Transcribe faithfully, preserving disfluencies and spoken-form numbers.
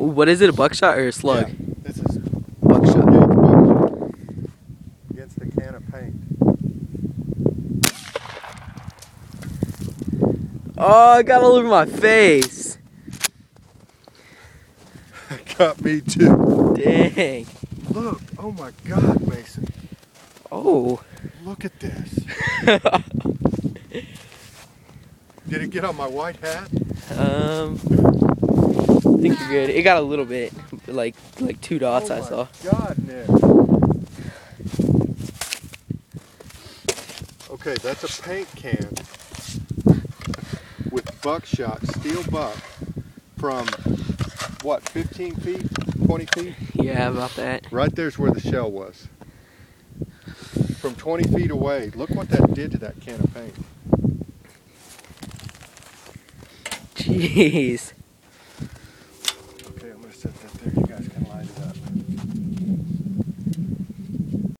What is it, a buckshot or a slug? Yeah, this is Buckshot. buckshot against the can of paint. Oh, I got all over my face. Got me too. Dang. Look, oh my God, Mason. Oh. Look at this. Did it get on my white hat? Um, I think you're good. It got a little bit, like like two dots oh I saw. Oh my God, Nick. Okay, that's a paint can with buckshot, steel buck, from what, fifteen feet, twenty feet? Yeah, about that. Right there's where the shell was. From twenty feet away, look what that did to that can of paint. Jeez. Okay, I'm gonna set that there. You guys can light it up.